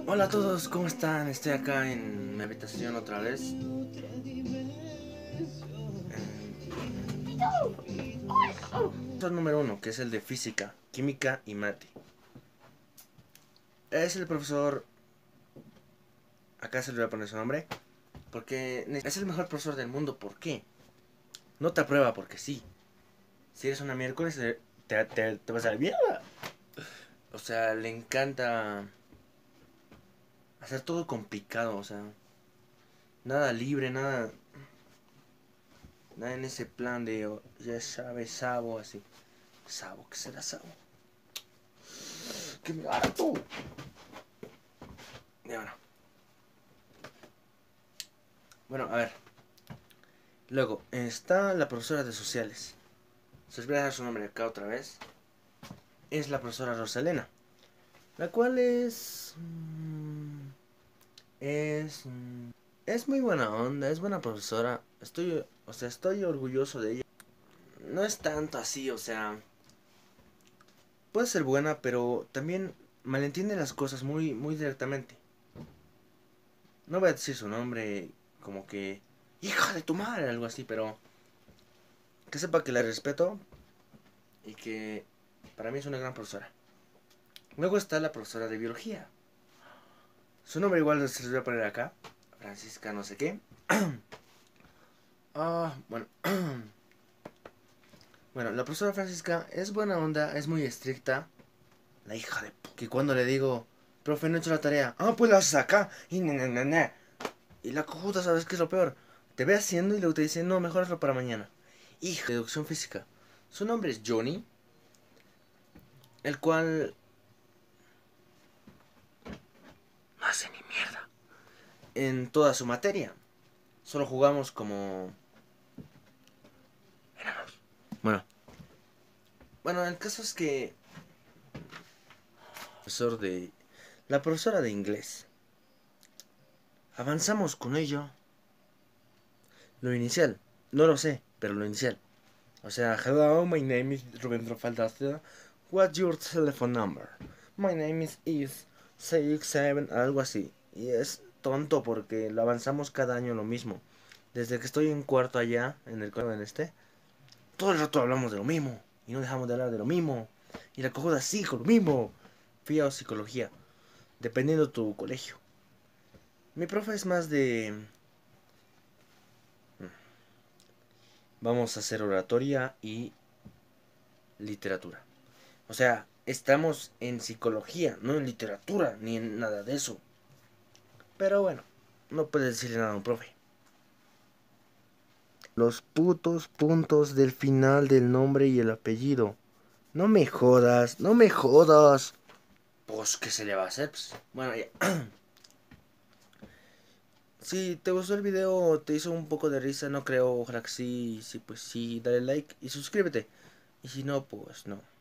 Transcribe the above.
Hola a todos, ¿cómo están? Estoy acá en mi habitación otra vez. Profesor número uno, que es el de física, química y mate. Es el profesor, acá se le voy a poner su nombre, porque es el mejor profesor del mundo. ¿Por qué? No te aprueba porque sí. Si eres una miércoles, te vas a la mierda. O sea, le encanta hacer todo complicado, o sea, nada libre, nada en ese plan de, ya sabes, Sabo, así. Sabo, ¿qué será Sabo? ¡Que me harto! Y bueno, a ver. Luego, está la profesora de sociales. Se os voy a dar su nombre acá otra vez. Es la profesora Rosalena. La cual es... Es muy buena onda, es buena profesora. Estoy orgulloso de ella. No es tanto así, o sea... Puede ser buena, pero también malentiende las cosas muy directamente. No voy a decir su nombre como que... ¡Hija de tu madre! Algo así, pero... Que sepa que la respeto y que para mí es una gran profesora. Luego está la profesora de biología. Su nombre igual se los voy a poner acá. Francisca no sé qué. Bueno. Bueno, la profesora Francisca es buena onda, es muy estricta. La hija de que cuando le digo, profe, no he hecho la tarea. Pues la haces acá. Y la cojuda, ¿sabes qué es lo peor? Te ve haciendo y luego te dice, no, mejor hazlo para mañana. Hija de educación física. Su nombre es Johnny, el cual no hace ni mierda en toda su materia. Solo jugamos como... Bueno, el caso es que... Profesor de... La profesora de inglés. Avanzamos con ello. Lo inicial. No lo sé, pero lo inicial. O sea, hello, my name is Rubén Faldacia. What's your telephone number? My name is 67, algo así. Y es tonto porque lo avanzamos cada año lo mismo. Desde que estoy en cuarto allá, en el colegio en este, todo el rato hablamos de lo mismo. Y no dejamos de hablar de lo mismo. Y la cojuda sí con lo mismo. Fui a psicología. Dependiendo de tu colegio. Mi profe es más de... Vamos a hacer oratoria y literatura. O sea, estamos en psicología, no en literatura, ni en nada de eso. Pero bueno, no puedes decirle nada a un profe. Los putos puntos del final del nombre y el apellido. No me jodas, no me jodas. Pues, ¿qué se le va a hacer? Pues, bueno, ya. Si te gustó el video, te hizo un poco de risa, no creo, ojalá que sí, sí, pues sí, dale like y suscríbete. Y si no, pues no.